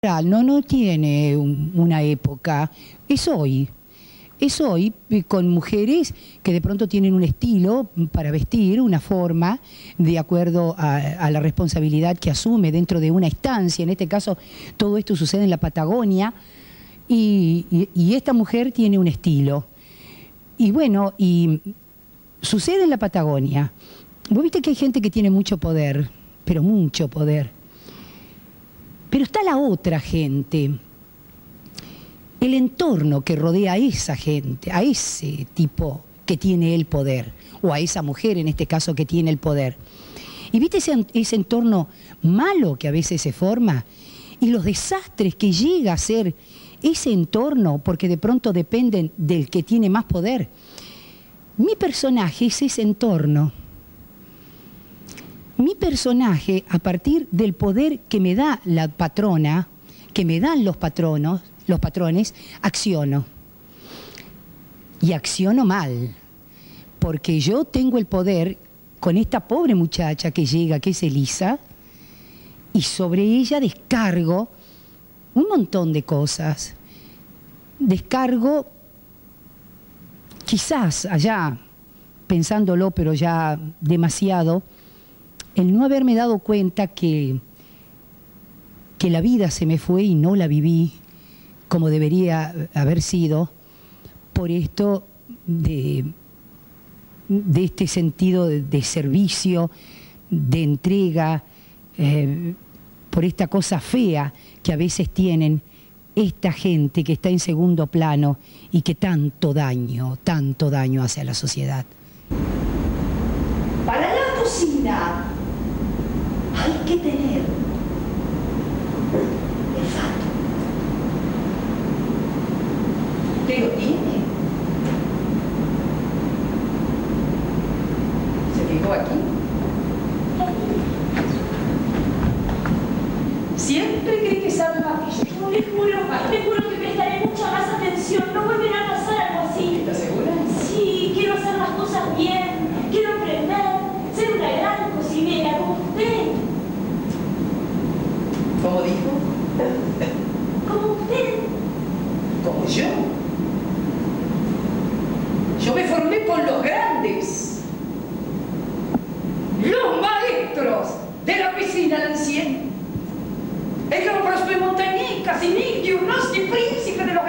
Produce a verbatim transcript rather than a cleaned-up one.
No, no tiene un, una época, es hoy. Es hoy con mujeres que de pronto tienen un estilo para vestir, una forma, de acuerdo a, a la responsabilidad que asume dentro de una estancia. En este caso, todo esto sucede en la Patagonia y, y, y esta mujer tiene un estilo. Y bueno, y sucede en la Patagonia. Vos viste que hay gente que tiene mucho poder, pero mucho poder. Pero está la otra gente, el entorno que rodea a esa gente, a ese tipo que tiene el poder, o a esa mujer en este caso que tiene el poder. Y viste ese, ese entorno malo que a veces se forma y los desastres que llega a ser ese entorno porque de pronto dependen del que tiene más poder. Mi personaje es ese entorno. Mi personaje, a partir del poder que me da la patrona, que me dan los patronos, los patrones, acciono. Y acciono mal, porque yo tengo el poder con esta pobre muchacha que llega, que es Elisa, y sobre ella descargo un montón de cosas. Descargo, quizás allá, pensándolo, pero ya demasiado, el no haberme dado cuenta que, que la vida se me fue y no la viví como debería haber sido, por esto de, de este sentido de, de servicio, de entrega, eh, por esta cosa fea que a veces tienen esta gente que está en segundo plano y que tanto daño, tanto daño hace a la sociedad. Para la cocina hay que tener olfato. ¿Usted lo tiene? ¿Se fijó aquí? Siempre cree que sabe más que yo. No, le juro, le juro que prestaré mucha más atención. No volverá a pasar algo así. ¿Estás segura? Sí, quiero hacer las cosas bien. Quiero aprender, ser una gran cocinera como usted. ¿Cómo dijo? Como usted. Como yo. Yo me formé con los grandes, los maestros de la piscina del cien. El gran Prosper Montagnier, Casimir, Giornosti, príncipe de los